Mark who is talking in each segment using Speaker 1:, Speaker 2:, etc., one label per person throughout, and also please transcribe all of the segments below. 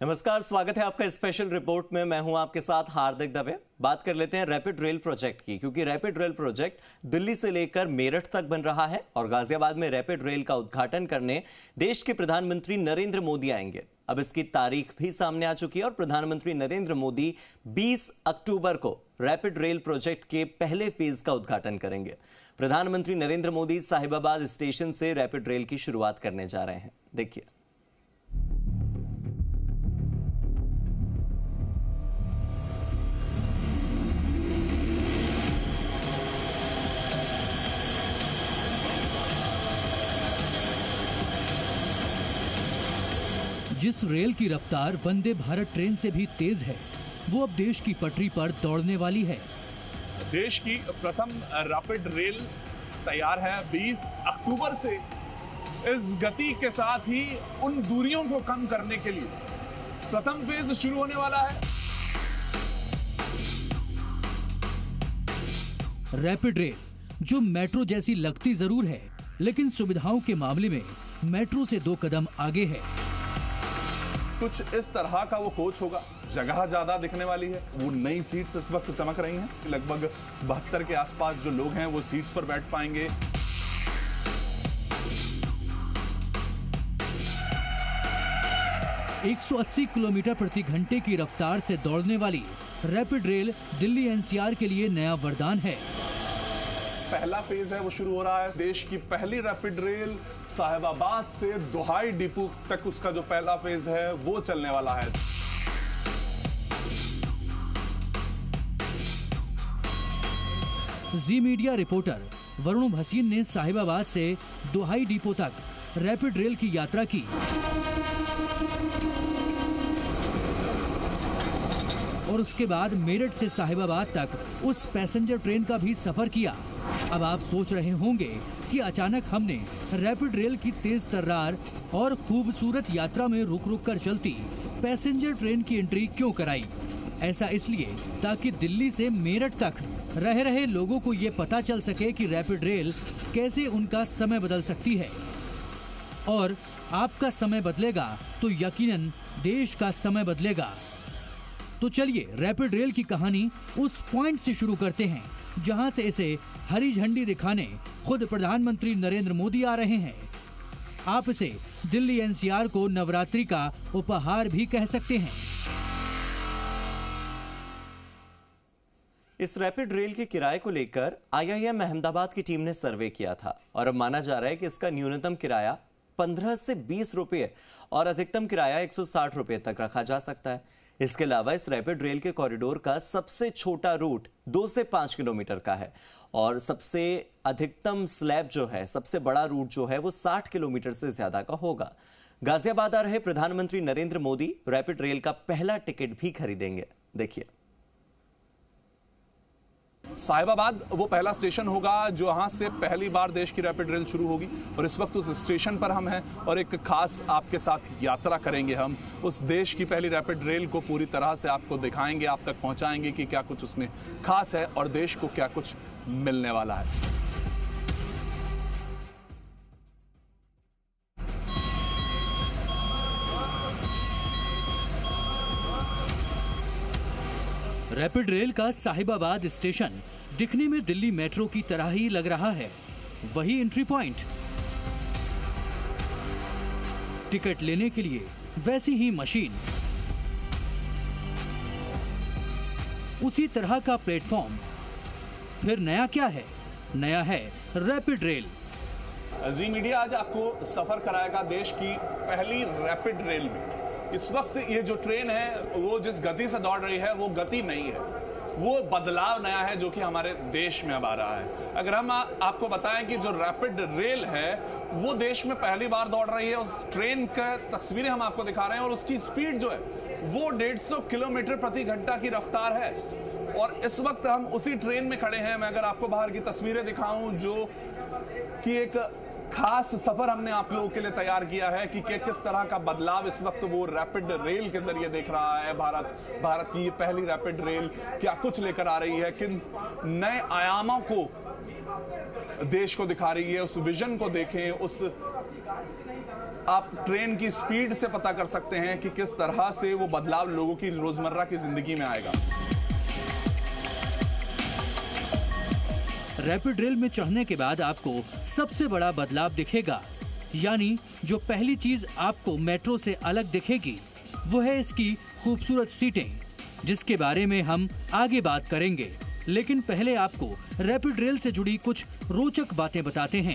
Speaker 1: नमस्कार, स्वागत है आपका स्पेशल रिपोर्ट में। मैं हूं आपके साथ हार्दिक दवे। बात कर लेते हैं रैपिड रेल प्रोजेक्ट की, क्योंकि रैपिड रेल प्रोजेक्ट दिल्ली से लेकर मेरठ तक बन रहा है और गाजियाबाद में रैपिड रेल का उद्घाटन करने देश के प्रधानमंत्री नरेंद्र मोदी आएंगे। अब इसकी तारीख भी सामने आ चुकी है और प्रधानमंत्री नरेंद्र मोदी 20 अक्टूबर को रैपिड रेल प्रोजेक्ट के पहले फेज का उद्घाटन करेंगे। प्रधानमंत्री नरेंद्र मोदी साहिबाबाद स्टेशन से रैपिड रेल की शुरुआत करने जा रहे हैं। देखिए,
Speaker 2: जिस रेल की रफ्तार वंदे भारत ट्रेन से भी तेज है, वो अब देश की पटरी पर दौड़ने वाली है।
Speaker 3: देश की प्रथम रैपिड रेल तैयार है 20 अक्टूबर से। इस गति के साथ ही उन दूरियों को कम करने के लिए प्रथम फेज शुरू होने वाला है।
Speaker 2: रैपिड रेल, जो मेट्रो जैसी लगती जरूर है, लेकिन सुविधाओं के मामले में मेट्रो से 2 कदम आगे है।
Speaker 3: कुछ इस तरह का वो कोच होगा, जगह ज्यादा दिखने वाली है। वो नई सीट्स इस वक्त चमक रही हैं। लगभग 72 के आसपास जो लोग हैं वो सीट्स पर बैठ पाएंगे।
Speaker 2: एक 180 किलोमीटर प्रति घंटे की रफ्तार से दौड़ने वाली रैपिड रेल दिल्ली एनसीआर के लिए नया वरदान है।
Speaker 3: पहला फेज है वो शुरू हो रहा है। देश की पहली रैपिड रेल साहिबाबाद से दोहाई डिपो तक उसका जो पहला फेज है वो चलने वाला है।
Speaker 2: Zee media reporter Varun Bhasin ने साहिबाबाद से दोहाई डिपो तक रैपिड रेल की यात्रा की और उसके बाद मेरठ से साहिबाबाद तक उस पैसेंजर ट्रेन का भी सफर किया। अब आप सोच रहे होंगे कि अचानक हमने रैपिड रेल की तेज तर्रार और खूबसूरत यात्रा में रुक रुक कर चलती पैसेंजर ट्रेन की एंट्री क्यों कराई। ऐसा इसलिए ताकि दिल्ली से मेरठ तक रह रहे लोगों को ये पता चल सके कि रैपिड रेल कैसे उनका समय बदल सकती है, और आपका समय बदलेगा तो यकीनन देश का समय बदलेगा। तो चलिए रैपिड रेल की कहानी उस पॉइंट से शुरू करते हैं जहां से इसे हरी झंडी दिखाने खुद प्रधानमंत्री नरेंद्र मोदी आ रहे हैं। आप इसे दिल्ली एनसीआर को नवरात्रि का उपहार भी कह सकते हैं।
Speaker 1: इस रैपिड रेल के किराए को लेकर IIM अहमदाबाद की टीम ने सर्वे किया था और अब माना जा रहा है कि इसका न्यूनतम किराया 15 से 20 रुपये और अधिकतम किराया 160 रुपये तक रखा जा सकता है। इसके अलावा इस रैपिड रेल के कॉरिडोर का सबसे छोटा रूट 2 से 5 किलोमीटर का है और सबसे अधिकतम स्लैब जो है, सबसे बड़ा रूट जो है वो 60 किलोमीटर से ज्यादा का होगा। गाजियाबाद आ रहे प्रधानमंत्री नरेंद्र मोदी रैपिड रेल का पहला टिकट भी खरीदेंगे। देखिए,
Speaker 3: साहिबाबाद वो पहला स्टेशन होगा जहां से पहली बार देश की रैपिड रेल शुरू होगी और इस वक्त उस स्टेशन पर हम हैं और एक खास आपके साथ यात्रा करेंगे। हम उस देश की पहली रैपिड रेल को पूरी तरह से आपको दिखाएंगे, आप तक पहुंचाएंगे कि क्या कुछ उसमें खास है और देश को क्या कुछ मिलने वाला है।
Speaker 2: रैपिड रेल का साहिबाबाद स्टेशन दिखने में दिल्ली मेट्रो की तरह ही लग रहा है। वही एंट्री पॉइंट, टिकट लेने के लिए वैसी ही मशीन, उसी तरह का प्लेटफॉर्म। फिर नया क्या है? नया है रैपिड रेल।
Speaker 3: जी मीडिया आज आपको सफर कराएगा देश की पहली रैपिड रेल में। इस वक्त ये जो ट्रेन है वो जिस गति से दौड़ रही है वो गति नहीं है, वो बदलाव नया है जो कि हमारे देश में अब आ रहा है। अगर हम आपको बताएं कि जो रैपिड रेल है वो देश में पहली बार दौड़ रही है, उस ट्रेन का तस्वीरें हम आपको दिखा रहे हैं और उसकी स्पीड जो है वो 150 किलोमीटर प्रति घंटा की रफ्तार है और इस वक्त हम उसी ट्रेन में खड़े हैं। मैं अगर आपको बाहर की तस्वीरें दिखाऊं जो कि एक खास सफर हमने आप लोगों के लिए तैयार किया है कि किस तरह का बदलाव इस वक्त वो रैपिड रेल के जरिए देख रहा है। भारत की ये पहली रैपिड रेल क्या कुछ लेकर आ रही है, किन नए आयामों को देश को दिखा रही है। उस विजन को देखें, उस आप ट्रेन की स्पीड से पता कर सकते हैं कि किस तरह से वो बदलाव लोगों की रोजमर्रा की जिंदगी में आएगा।
Speaker 2: रैपिड रेल में चढ़ने के बाद आपको सबसे बड़ा बदलाव दिखेगा, यानी जो पहली चीज आपको मेट्रो से अलग दिखेगी वो है इसकी खूबसूरत सीटें, जिसके बारे में हम आगे बात करेंगे। लेकिन पहले आपको रैपिड रेल से जुड़ी कुछ रोचक बातें बताते हैं।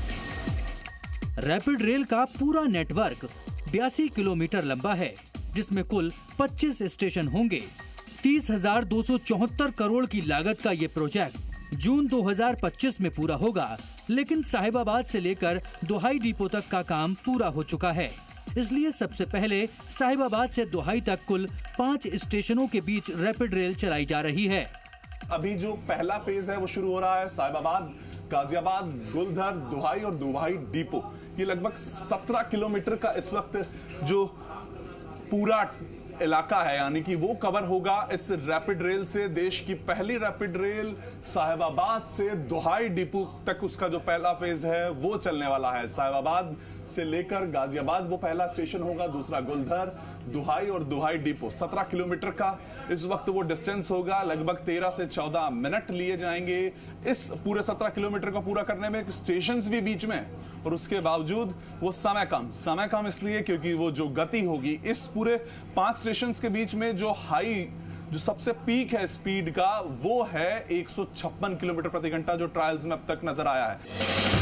Speaker 2: रैपिड रेल का पूरा नेटवर्क 82 किलोमीटर लंबा है, जिसमें कुल 25 स्टेशन होंगे। 30,274 करोड़ की लागत का ये प्रोजेक्ट जून 2025 में पूरा होगा, लेकिन साहिबाबाद से लेकर दोहाई डिपो तक का काम पूरा हो चुका है। इसलिए सबसे पहले साहिबाबाद से दोहाई तक कुल 5 स्टेशनों के बीच रैपिड रेल चलाई जा रही है।
Speaker 3: अभी जो पहला फेज है वो शुरू हो रहा है साहिबाबाद, गाजियाबाद, गुलधर, दोहाई और दोहाई डिपो। ये लगभग 17 किलोमीटर का इस वक्त जो पूरा इलाका है, यानी कि वो कवर होगा इस रैपिड रेल से। देश की पहली रैपिड रेल साहिबाबाद से दोहाई डिपो तक उसका जो पहला फेज है वो चलने वाला है। साहिबाबाद से लेकर गाजियाबाद वो पहला स्टेशन होगा, दूसरा गुलधर, दोहाई और दोहाई डिपो। 17 किलोमीटर का इस वक्त वो डिस्टेंस होगा। लगभग 13 से 14 मिनट लिए जाएंगे इस पूरे 17 किलोमीटर को पूरा करने में। स्टेशंस भी बीच में, और उसके बावजूद वो समय कम इसलिए क्योंकि वो जो गति होगी इस पूरे 5 स्टेशंस के बीच में, जो सबसे पीक है स्पीड का वो है 156 किलोमीटर प्रति घंटा, जो ट्रायल्स में अब तक नजर आया है।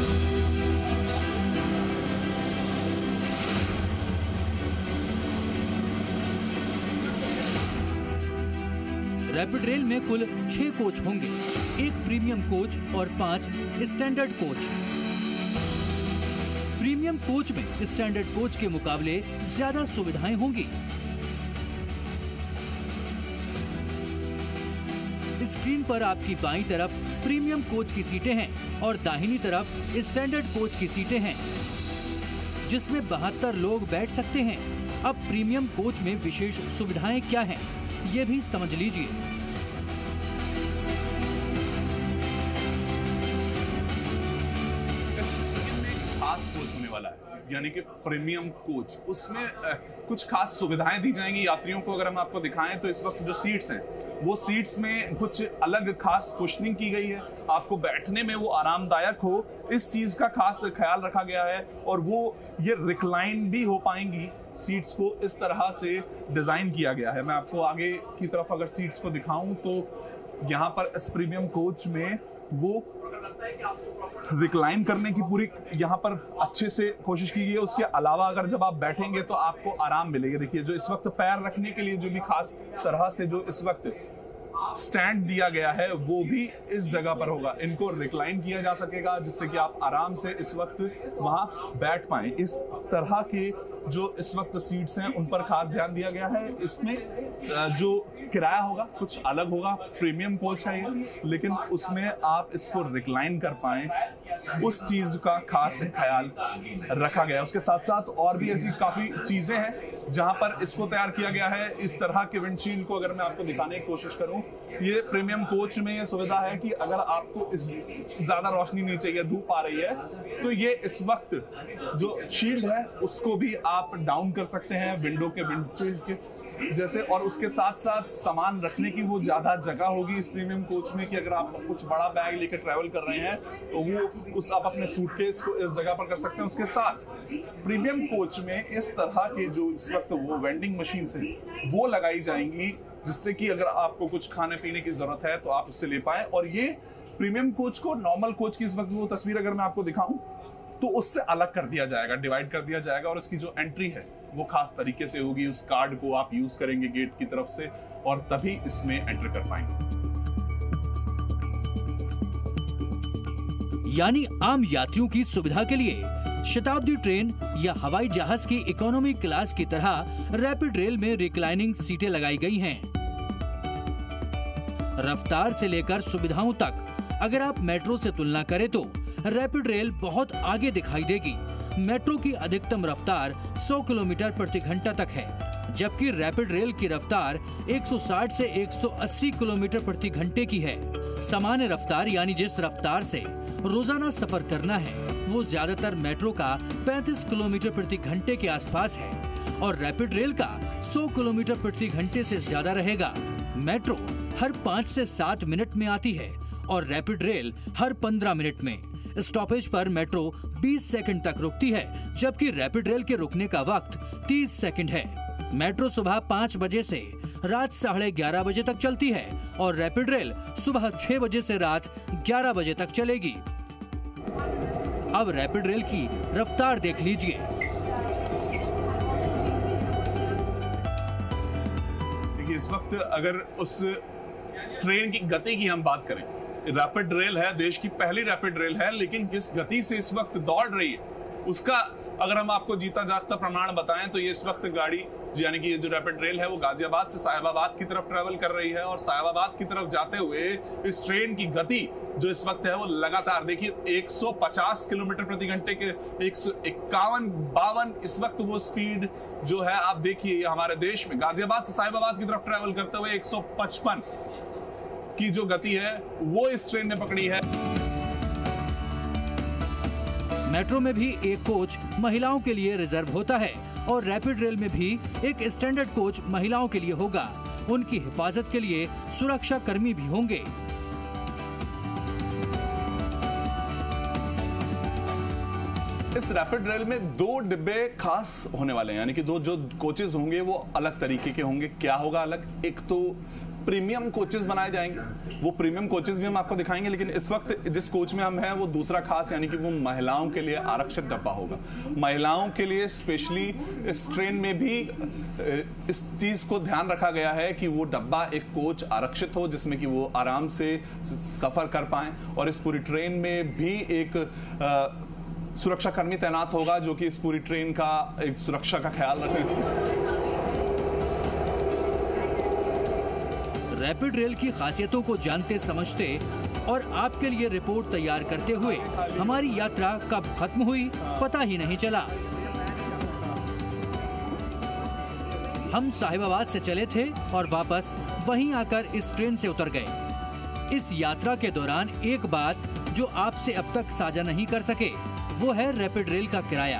Speaker 2: रैपिड रेल में कुल 6 कोच होंगे, 1 प्रीमियम कोच और 5 स्टैंडर्ड कोच। प्रीमियम कोच में स्टैंडर्ड कोच के मुकाबले ज्यादा सुविधाएं होंगी। स्क्रीन पर आपकी बाईं तरफ प्रीमियम कोच की सीटें हैं और दाहिनी तरफ स्टैंडर्ड कोच की सीटें हैं, जिसमें 72 लोग बैठ सकते हैं। अब प्रीमियम कोच में विशेष सुविधाएं क्या हैं, ये भी समझ लीजिए।
Speaker 3: खास कोच होने वाला है, यानी कि प्रीमियम कोच। उसमें कुछ खास सुविधाएं दी जाएंगी यात्रियों को। अगर हम आपको दिखाएं तो इस वक्त जो सीट्स हैं वो सीट्स में कुछ अलग खास कुशनिंग की गई है, आपको बैठने में वो आरामदायक हो, इस चीज का खास ख्याल रखा गया है। और वो ये रिक्लाइन भी हो पाएंगी, सीट्स को इस तरह से डिजाइन किया गया है। मैं आपको आगे की तरफ अगर सीट्स को दिखाऊं तो यहाँ पर इस प्रीमियम कोच में वो रिक्लाइन करने की पूरी यहाँ पर अच्छे से कोशिश की गई है। उसके अलावा अगर जब आप बैठेंगे तो आपको आराम मिलेगा। देखिए, जो इस वक्त पैर रखने के लिए जो भी खास तरह से जो इस वक्त स्टैंड दिया गया है वो भी इस जगह पर होगा। इनको रिक्लाइन किया जा सकेगा जिससे कि आप आराम से इस वक्त वहां बैठ पाएं। इस तरह के जो इस वक्त सीट्स हैं उन पर खास ध्यान दिया गया है। इसमें जो किराया होगा कुछ अलग होगा, प्रीमियम कोच है ये, लेकिन उसमें आप इसको रिक्लाइन कर पाएं उस चीज का खास ख्याल रखा गया है। उसके साथ साथ और भी ऐसी काफी चीजें हैं जहां पर इसको तैयार किया गया है। इस तरह के विंडशील्ड को अगर मैं आपको दिखाने की कोशिश करूं, ये प्रीमियम कोच में ये सुविधा है कि अगर आपको इस ज्यादा रोशनी नहीं चाहिए, धूप आ रही है, तो ये इस वक्त जो शील्ड है उसको भी आप डाउन कर सकते हैं विंडो के विंडशील्ड के जैसे। और उसके साथ साथ सामान रखने की वो ज्यादा जगह होगी इस प्रीमियम कोच में कि अगर आप कुछ बड़ा बैग लेकर ट्रैवल कर रहे हैं तो वो आप अपने सूटकेस को इस जगह पर कर सकते हैं। उसके साथ प्रीमियम कोच में इस तरह के जो इस वक्त वो वेंडिंग मशीन है वो लगाई जाएंगी, जिससे कि अगर आपको कुछ खाने पीने की जरूरत है तो आप उससे ले पाए। और ये प्रीमियम कोच को नॉर्मल कोच की इस वक्त वो तस्वीर अगर मैं आपको दिखाऊं तो उससे अलग कर दिया जाएगा, डिवाइड कर दिया जाएगा। और उसकी जो एंट्री है वो खास तरीके से होगी। उस कार्ड को आप यूज करेंगे गेट की तरफ से और तभी इसमें एंटर कर पाएंगे।
Speaker 2: यानी आम यात्रियों की सुविधा के लिए शताब्दी ट्रेन या हवाई जहाज की इकोनॉमी क्लास की तरह रैपिड रेल में रिक्लाइनिंग सीटें लगाई गई हैं। रफ्तार से लेकर सुविधाओं तक अगर आप मेट्रो से तुलना करें तो रैपिड रेल बहुत आगे दिखाई देगी। मेट्रो की अधिकतम रफ्तार 100 किलोमीटर प्रति घंटा तक है, जबकि रैपिड रेल की रफ्तार 160 से 180 किलोमीटर प्रति घंटे की है। सामान्य रफ्तार यानी जिस रफ्तार से रोजाना सफर करना है वो ज्यादातर मेट्रो का 35 किलोमीटर प्रति घंटे के आसपास है और रैपिड रेल का 100 किलोमीटर प्रति घंटे से ज्यादा रहेगा। मेट्रो हर 5 से 7 मिनट में आती है और रैपिड रेल हर 15 मिनट में। स्टॉपेज पर मेट्रो 20 सेकंड तक रुकती है, जबकि रैपिड रेल के रुकने का वक्त 30 सेकंड है। मेट्रो सुबह 5 बजे से रात 11:30 बजे तक चलती है और रैपिड रेल सुबह 6 बजे से रात 11 बजे तक चलेगी। अब रैपिड रेल की रफ्तार देख लीजिए।
Speaker 3: देखिए, इस वक्त अगर उस ट्रेन की गति की हम बात करें, रैपिड रेल है, देश की पहली रैपिड रेल है, लेकिन जिस गति से इस वक्त दौड़ रही है उसका अगर हम आपको जीता जागता प्रमाण बताएं तो ये इस वक्त गाड़ी यानी कि ये जो रैपिड रेल है वो गाजियाबाद से साहिबाबाद की तरफ ट्रेवल कर रही है और साहिबाबाद की तरफ जाते हुए इस ट्रेन की गति जो इस वक्त है वो लगातार देखिए 150 किलोमीटर प्रति घंटे के 151-52 इस वक्त वो स्पीड जो है आप देखिए हमारे देश में गाजियाबाद से साहिबाबाद की तरफ ट्रेवल करते हुए 155 की जो गति है वो इस ट्रेन ने पकड़ी है।
Speaker 2: मेट्रो में भी एक कोच महिलाओं के लिए रिजर्व होता है और रैपिड रेल में भी एक स्टैंडर्ड कोच महिलाओं के लिए होगा। उनकी हिफाजत के लिए सुरक्षा कर्मी भी होंगे।
Speaker 3: इस रैपिड रेल में 2 डिब्बे खास होने वाले हैं, यानी कि 2 जो कोचेज होंगे वो अलग तरीके के होंगे। क्या होगा अलग? एक तो प्रीमियम कोचेस बनाए जाएंगे, वो प्रीमियम कोचेस भी हम आपको दिखाएंगे, लेकिन इस वक्त जिस कोच में हम हैं वो दूसरा खास यानी कि वो महिलाओं के लिए आरक्षित डब्बा होगा। महिलाओं के लिए स्पेशली इस ट्रेन में भी इस चीज को ध्यान रखा गया है कि वो डब्बा एक कोच आरक्षित हो जिसमें कि वो आराम से सफर कर पाएं और इस पूरी ट्रेन में भी एक सुरक्षा कर्मी तैनात होगा जो कि इस पूरी ट्रेन का एक सुरक्षा का ख्याल रखें।
Speaker 2: रैपिड रेल की खासियतों को जानते समझते और आपके लिए रिपोर्ट तैयार करते हुए हमारी यात्रा कब खत्म हुई पता ही नहीं चला। हम साहिबाबाद से चले थे और वापस वहीं आकर इस ट्रेन से उतर गए। इस यात्रा के दौरान एक बात जो आपसे अब तक साझा नहीं कर सके वो है रैपिड रेल का किराया।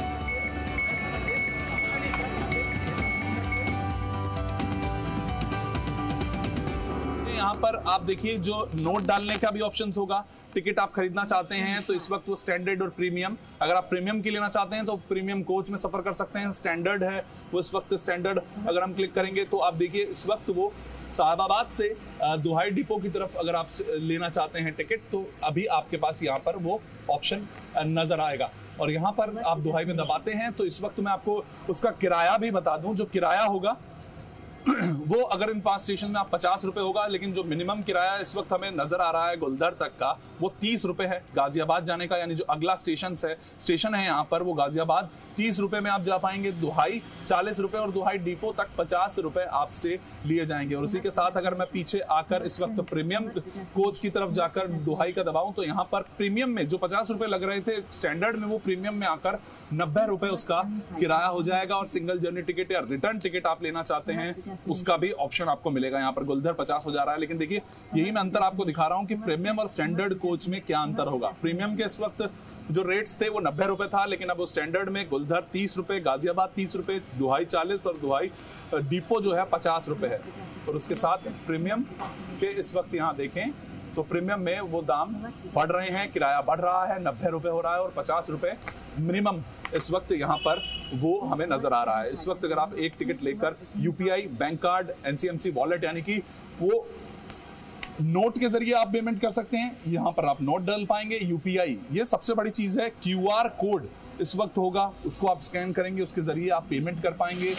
Speaker 3: यहाँ पर आप देखिए जो नोट डालने का भी ऑप्शन होगा। टिकट आप खरीदना चाहते हैं तो इस वक्त वो स्टैंडर्ड और प्रीमियम, अगर आप प्रीमियम की लेना चाहते हैं तो प्रीमियम कोच में सफर कर सकते हैं। स्टैंडर्ड है वो इस वक्त स्टैंडर्ड, अगर हम क्लिक करेंगे तो आप देखिए इस वक्त वो साहिबाबाद से दुहाई डिपो की तरफ अगर आप लेना चाहते हैं टिकट तो अभी आपके पास यहाँ पर वो ऑप्शन नजर आएगा और यहाँ पर आप दुहाई में दबाते हैं तो इस वक्त मैं आपको उसका किराया भी बता दूं। जो किराया होगा वो अगर इन 5 स्टेशन में आप 50 रुपए होगा, लेकिन जो मिनिमम किराया इस वक्त हमें नजर आ रहा है गुलदर तक का वो 30 रुपए है। गाजियाबाद जाने का यानी जो अगला स्टेशन है यहाँ पर वो गाजियाबाद 30 रुपए में आप जा पाएंगे। दुहाई 40 रुपए और दुहाई डिपो तक 50 रुपए आपसे लिए जाएंगे। और उसी के साथ अगर मैं पीछे आकर इस वक्त प्रीमियम कोच की तरफ जाकर दुहाई का दबाऊं तो यहाँ पर प्रीमियम में जो 50 रुपए लग रहे थे स्टैंडर्ड में वो प्रीमियम में आकर 90 रुपए उसका किराया हो जाएगा। और सिंगल जर्नी टिकट या रिटर्न टिकट आप लेना चाहते हैं उसका भी ऑप्शन आपको मिलेगा। यहाँ पर गुलदर 50 हो जा रहा है, लेकिन देखिए यही मैं अंतर आपको दिखा रहा हूँ कि प्रीमियम और स्टैंडर्ड कोच में क्या अंतर होगा। प्रीमियम के इस वक्त जो रेट्स थे वो 90 रुपए था, लेकिन अब वो स्टैंडर्ड में गुलदर 30 रुपए, गाजियाबाद 30 रुपए, दुहाई 40 और दुहाई डिपो जो है 50 रुपए है। और उसके साथ प्रीमियम के इस वक्त यहाँ देखें तो प्रीमियम में वो दाम बढ़ रहे हैं, किराया बढ़ रहा है, 90 रुपए हो रहा है और 50 रुपए मिनिमम इस वक्त यहाँ पर वो हमें नजर आ रहा है। इस वक्त अगर आप एक टिकट लेकर UPI, bank card, NCMC wallet यानी कि वो नोट के जरिए आप पेमेंट कर सकते हैं, यहाँ पर आप नोट डाल पाएंगे। यूपीआई ये सबसे बड़ी चीज है, क्यूआर कोड इस वक्त होगा, उसको आप स्कैन करेंगे, उसके जरिए आप पेमेंट कर पाएंगे।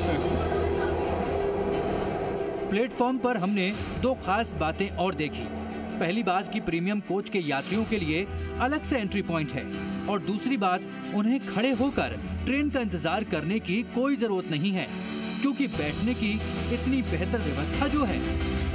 Speaker 2: प्लेटफॉर्म पर हमने 2 खास बातें और देखी। पहली बात कि प्रीमियम कोच के यात्रियों के लिए अलग से एंट्री पॉइंट है और दूसरी बात उन्हें खड़े होकर ट्रेन का इंतजार करने की कोई जरूरत नहीं है क्योंकि बैठने की इतनी बेहतर व्यवस्था जो है।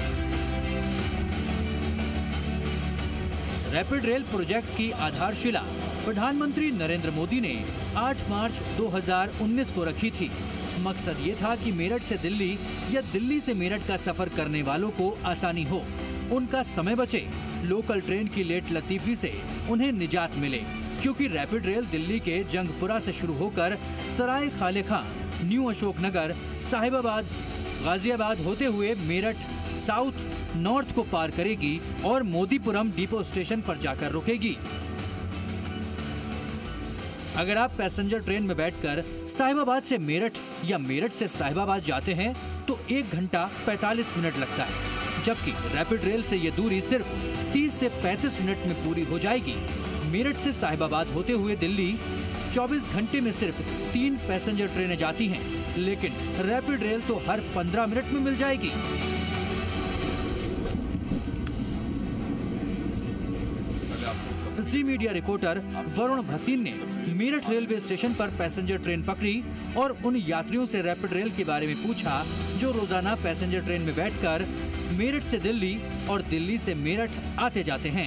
Speaker 2: रैपिड रेल प्रोजेक्ट की आधारशिला प्रधानमंत्री नरेंद्र मोदी ने 8 मार्च 2019 को रखी थी। मकसद ये था कि मेरठ से दिल्ली या दिल्ली से मेरठ का सफर करने वालों को आसानी हो, उनका समय बचे, लोकल ट्रेन की लेट लतीफी से उन्हें निजात मिले। क्योंकि रैपिड रेल दिल्ली के जंगपुरा से शुरू होकर सराय खाले खां, न्यू अशोकनगर, साहिबाबाद, गाजियाबाद होते हुए मेरठ साउथ नॉर्थ को पार करेगी और मोदीपुरम डिपो स्टेशन पर जाकर रुकेगी। अगर आप पैसेंजर ट्रेन में बैठकर साहिबाबाद से मेरठ या मेरठ से साहिबाबाद जाते हैं तो 1 घंटा 45 मिनट लगता है, जबकि रैपिड रेल से ये दूरी सिर्फ 30 से 35 मिनट में पूरी हो जाएगी। मेरठ से साहिबाबाद होते हुए दिल्ली 24 घंटे में सिर्फ 3 पैसेंजर ट्रेनें जाती हैं, लेकिन रैपिड रेल तो हर 15 मिनट में मिल जाएगी। Zee media reporter Varun Bhasin ने मेरठ रेलवे स्टेशन पर पैसेंजर ट्रेन पकड़ी और उन यात्रियों से रैपिड रेल के बारे में पूछा जो रोजाना पैसेंजर ट्रेन में बैठकर मेरठ से दिल्ली और दिल्ली से मेरठ आते जाते हैं।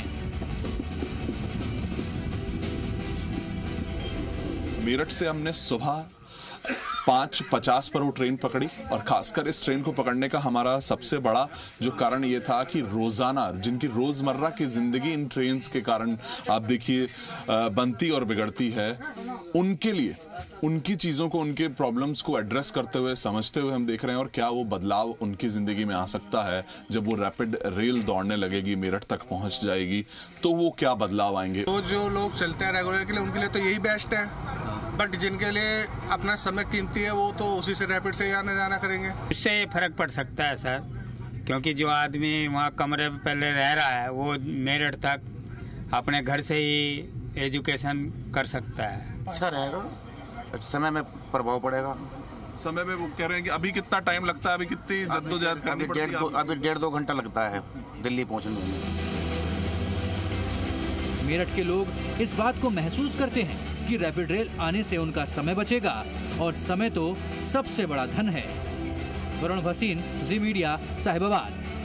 Speaker 3: मेरठ से हमने सुबह 5:50 पर वो ट्रेन पकड़ी और खासकर इस ट्रेन को पकड़ने का हमारा सबसे बड़ा जो कारण ये था कि रोजाना जिनकी रोजमर्रा की जिंदगी इन ट्रेन के कारण आप देखिए बनती और बिगड़ती है, उनके लिए उनकी चीजों को, उनके प्रॉब्लम्स को एड्रेस करते हुए, समझते हुए हम देख रहे हैं और क्या वो बदलाव उनकी जिंदगी में आ सकता है जब वो रैपिड रेल दौड़ने लगेगी, मेरठ तक पहुंच जाएगी, तो वो क्या बदलाव आएंगे।
Speaker 4: तो जो लोग चलते हैं रेगुलर के लिए उनके लिए तो यही बेस्ट है, बट जिनके लिए अपना समय कीमती है वो तो उसी से रैपिड से आने जाना करेंगे।
Speaker 5: इससे फर्क पड़ सकता है सर, क्योंकि जो आदमी वहाँ कमरे में पहले रह रहा है वो मेरठ तक अपने घर से ही एजुकेशन कर सकता है।
Speaker 6: अच्छा रहेगा, समय में प्रभाव पड़ेगा।
Speaker 3: समय में वो कह रहे हैं कि अभी कितना टाइम लगता है, अभी कितनी जद्दोजहद करनी पड़ती है?
Speaker 6: अभी 1.5-2 घंटा लगता है दिल्ली पहुँचने में।
Speaker 2: मेरठ के लोग इस बात को महसूस करते हैं कि रैपिड रेल आने से उनका समय बचेगा और समय तो सबसे बड़ा धन है। Varun Bhasin, Zee media, Sahibabad.